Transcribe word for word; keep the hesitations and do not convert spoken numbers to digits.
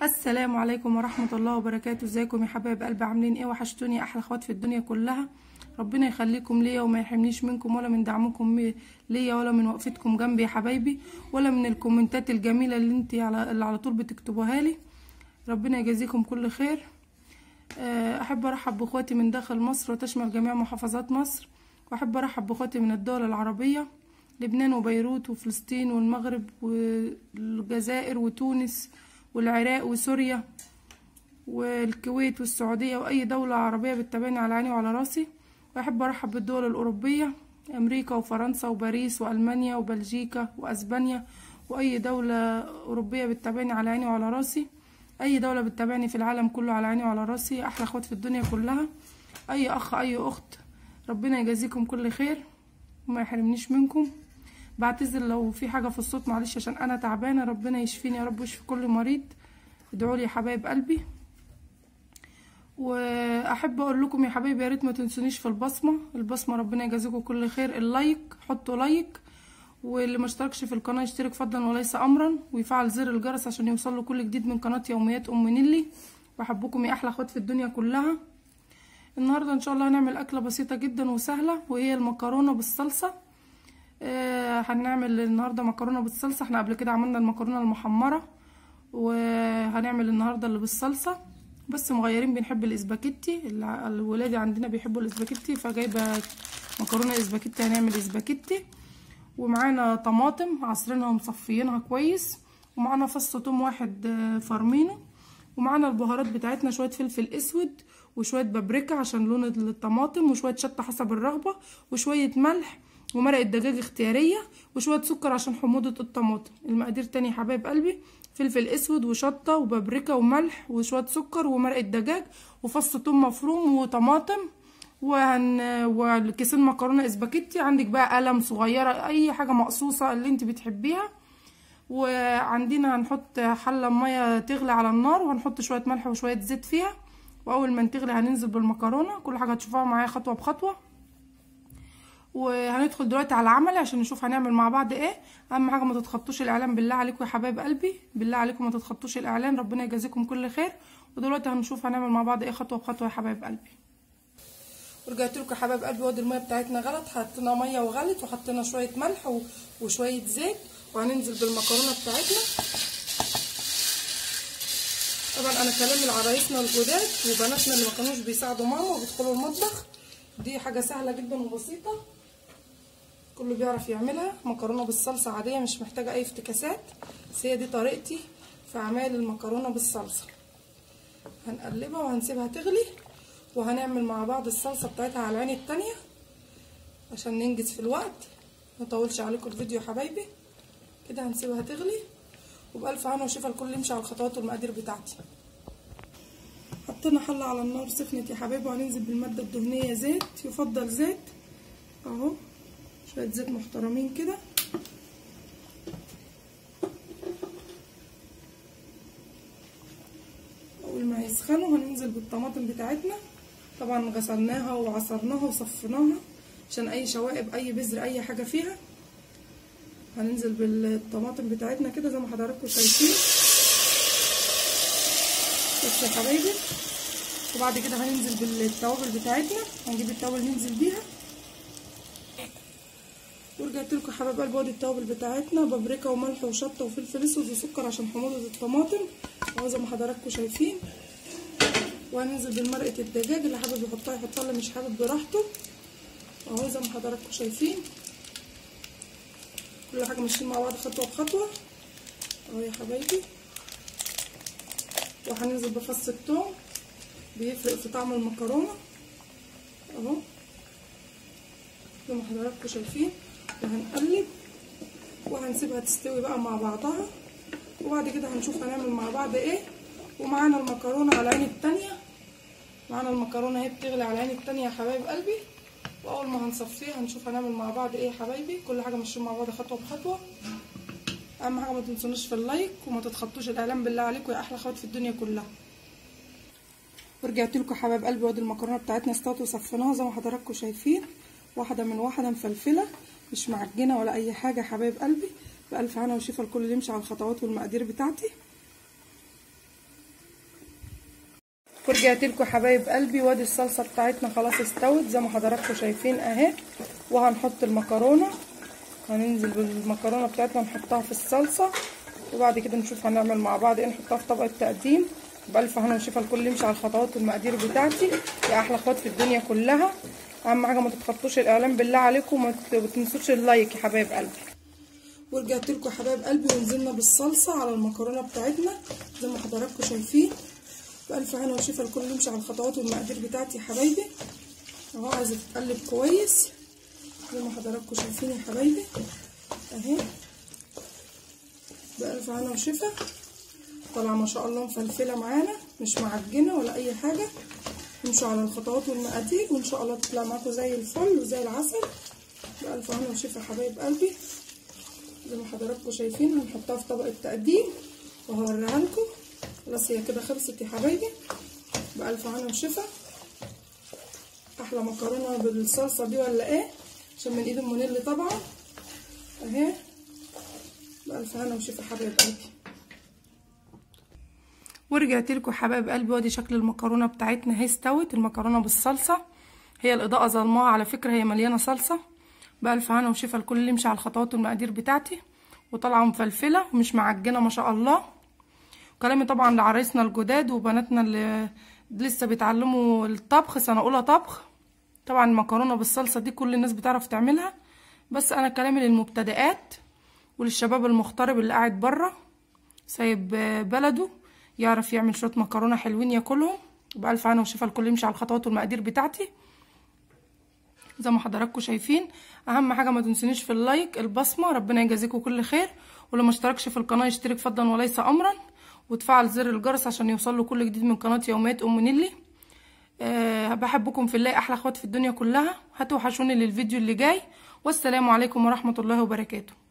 السلام عليكم ورحمة الله وبركاته. ازيكم يا حبايب قلبي؟ عاملين ايه؟ وحشتوني يا احلى اخوات في الدنيا كلها. ربنا يخليكم ليا وما يحرمنيش منكم ولا من دعمكم ليا ولا من وقفتكم جنبي يا حبايبي ولا من الكومنتات الجميلة اللي انت على اللي على طول بتكتبوها لي. ربنا يجازيكم كل خير. احب ارحب باخواتي من داخل مصر وتشمل جميع محافظات مصر، واحب ارحب باخواتي من الدول العربية، لبنان وبيروت وفلسطين والمغرب والجزائر وتونس والعراق وسوريا والكويت والسعودية وأي دولة عربية بتتابعني على عيني وعلى راسي. وأحب أرحب بالدول الأوروبية، أمريكا وفرنسا وباريس وألمانيا وبلجيكا وأسبانيا وأي دولة أوروبية بتتابعني على عيني وعلى راسي. أي دولة بتتابعني في العالم كله على عيني وعلى راسي. أحلى أخوات في الدنيا كلها، أي أخ أي أخت، ربنا يجازيكم كل خير وما يحرمنيش منكم. بعتذر لو في حاجه في الصوت، معلش عشان انا تعبانه. ربنا يشفيني يا رب ويشفي كل مريض. ادعوا لي يا حبايب قلبي. واحب اقول لكم يا حبايبي، يا ريت ما تنسونيش في البصمه. البصمه ربنا يجازيكم كل خير. اللايك، حطوا لايك، واللي ما اشتركش في القناه يشترك فضلا وليس امرا، ويفعل زر الجرس عشان يوصل له كل جديد من قناه يوميات ام نيلي. بحبكم يا احلى اخوات في الدنيا كلها. النهارده ان شاء الله هنعمل اكله بسيطه جدا وسهله، وهي المكرونه بالصلصه. آه هنعمل النهارده مكرونه بالصلصه. احنا قبل كده عملنا المكرونه المحمره، وهنعمل النهارده اللي بالصلصه، بس مغيرين. بنحب الاسباجيتي، الولاد عندنا بيحبوا الاسباجيتي، فجايبه مكرونه اسباجيتي. هنعمل اسباجيتي، ومعانا طماطم عصرينها ومصفيينها كويس، ومعانا فص ثوم واحد فرمينه، ومعانا البهارات بتاعتنا شويه فلفل اسود وشويه بابريكا عشان لون الطماطم، وشويه شطه حسب الرغبه، وشويه ملح، ومرقه دجاج اختياريه، وشويه سكر عشان حموضه الطماطم. المقادير تاني يا حبايب قلبي: فلفل اسود وشطه وبابريكا وملح وشويه سكر ومرقه دجاج وفص ثوم مفروم وطماطم، وهن وكيسين مكرونه اسباجيتي. عندك بقى قلم صغيره، اي حاجه مقصوصه اللي انت بتحبيها. وعندنا هنحط حله ميه تغلي على النار، وهنحط شويه ملح وشويه زيت فيها، واول ما تغلي هننزل بالمكرونه. كل حاجه هتشوفوها معايا خطوه بخطوه. وهندخل دلوقتي على العمل عشان نشوف هنعمل مع بعض ايه. اهم حاجه ما تتخطوش الاعلان بالله عليكم يا حبايب قلبي، بالله عليكم ما تتخطوش الاعلان. ربنا يجازيكم كل خير. ودلوقتي هنشوف هنعمل مع بعض ايه خطوه بخطوه يا حبايب قلبي. ورجعت لكم يا حبايب قلبي. وادي الميه بتاعتنا غلت، حطينا ميه وغلت، وحطينا شويه ملح وشويه زيت، وهننزل بالمكرونه بتاعتنا. طبعا انا كلام العرايسنا الجداد وبناتنا اللي ما كانوش بيساعدوا ماما وبيدخلوا المطبخ، دي حاجه سهله جدا وبسيطه، كله بيعرف يعملها. مكرونه بالصلصه عاديه، مش محتاجه اي افتكاسات، بس هي دي طريقتي في اعمال المكرونه بالصلصه. هنقلبها وهنسيبها تغلي، وهنعمل مع بعض الصلصه بتاعتها على العين التانية عشان ننجز في الوقت، ما اطولش عليكم الفيديو يا حبايبي. كده هنسيبها تغلي، وبألف هنا وشفا الكل يمشي على الخطوات والمقادير بتاعتي. حطينا حله على النار سخنت يا حبايبي، وهننزل بالماده الدهنيه زيت، يفضل زيت اهو، شويه زيت محترمين كده. اول ما هيسخنوا هننزل بالطماطم بتاعتنا. طبعا غسلناها وعصرناها وصفيناها عشان اي شوائب اي بذر اي حاجه فيها. هننزل بالطماطم بتاعتنا كده زي ما حضراتكم شايفين بس يا حبايبي. وبعد كده هننزل بالتوابل بتاعتنا، هنجيب التوابل ننزل بيها. ورجعت لكم يا حبايب قلبي. ودي التوابل بتاعتنا: بابريكا وملح وشطه وفلفل اسود وسكر عشان حموضه الطماطم اهو زي ما حضراتكم شايفين. وهننزل بالمرقه الدجاج، اللي حابب يحطها يحطها، اللي مش حابب براحته اهو زي ما حضراتكم شايفين. كل حاجه ماشيين مع بعض خطوه بخطوه اهو يا حبايبي. وهننزل بفص الثوم، بيفرق في طعم المكرونه اهو زي ما حضراتكم شايفين. وهنقلب وهنسيبها تستوي بقى مع بعضها، وبعد كده هنشوف هنعمل مع بعض ايه. ومعانا المكرونه على العين التانية، معانا المكرونه اهي بتغلي على العين التانية يا حبايب قلبي. واول ما هنصفيها هنشوف هنعمل مع بعض ايه يا حبايبي. كل حاجه ماشيين مع بعض خطوه بخطوه. اهم حاجه ما تنسونيش في اللايك وما تتخطوش الاعلان بالله عليكم يا احلى اخوات في الدنيا كلها. ورجعت لكم حبايب قلبي. وادي المكرونه بتاعتنا استوت وصفيناها زي ما حضراتكم شايفين، واحده من واحده مفلفله، مش معجنه ولا اي حاجه يا حبايب قلبي. بألف هنا وشفا الكل اللي يمشي على الخطوات والمقادير بتاعتي. ورجعت لكم حبايب قلبي، وادي الصلصه بتاعتنا خلاص استوت زي ما حضراتكم شايفين اهي. وهنحط المكرونه، هننزل بالمكرونه بتاعتنا نحطها في الصلصه، وبعد كده نشوف هنعمل مع بعض ايه. نحطها في طبق التقديم بألف هنا وشفا. الكل يمشي على الخطوات والمقادير بتاعتي يا احلى اخوات في الدنيا كلها. اهم حاجه ما تتخطوش الاعلان بالله عليكم، وما تنسوش اللايك يا حبايب قلبي. ورجعت لكم يا حبايب قلبي، ونزلنا بالصلصه على المكرونه بتاعتنا زي ما حضراتكم شايفين. بألف هنا وشفا. الكل يمشي على الخطوات والمقادير بتاعتي يا حبايبي اهو. عايزه تتقلب كويس زي ما حضراتكم شايفين يا حبايبي اهي. بألف هنا وشفا. طالعه ما شاء الله مفلفله معانا، مش معجنه ولا اي حاجه. امشوا على الخطوات والمقادير وان شاء الله تطلع معاكم زي الفل وزي العسل. بألف هنا وشفا يا حبايب قلبي. زي ما حضراتكم شايفين هنحطها في طبق التقديم وهوريها لكم. خلاص هي كده خلصت يا حبايبي. بألف هنا وشفا. احلى مكرونه بالصلصه دي ولا ايه؟ عشان من ايد ام نيلي طبعا اهي. بألف هنا وشفا حبايب قلبي. ورجعت لكم حبايب قلبي، وادي شكل المكرونه بتاعتنا اهي استوت. المكرونه بالصلصه هي الاضاءه ظلماها على فكره، هي مليانه صلصه. بألف هنا وشفا. الكل يمشي على الخطوات والمقادير بتاعتي. وطالعه مفلفله ومش معجنه ما شاء الله. كلامي طبعا لعرايسنا الجداد وبناتنا اللي لسه بيتعلموا الطبخ سنه اولى طبخ. طبعا المكرونه بالصلصه دي كل الناس بتعرف تعملها، بس انا كلامي للمبتدئات وللشباب المغترب اللي قاعد بره سايب بلده يعرف يعمل شويه مكرونه حلوين ياكلهم. وبألف هنا وشفا. الكل يمشي على الخطوات والمقادير بتاعتي زي ما حضراتكم شايفين. اهم حاجه ما تنسونيش في اللايك البصمه، ربنا يجازيكم كل خير. ولو ما اشتركش في القناه يشترك فضلا وليس امرا، وتفعل زر الجرس عشان يوصل له كل جديد من قناه يوميات ام نيلي. أه بحبكم في الله احلى اخوات في الدنيا كلها. هتوحشوني للفيديو اللي جاي، والسلام عليكم ورحمه الله وبركاته.